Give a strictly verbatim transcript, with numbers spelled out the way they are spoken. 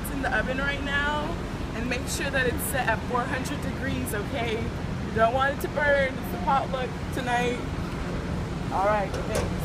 It's in the oven right now, and make sure that it's set at four hundred degrees, okay? You don't want it to burn. It's a potluck tonight. All right, thanks.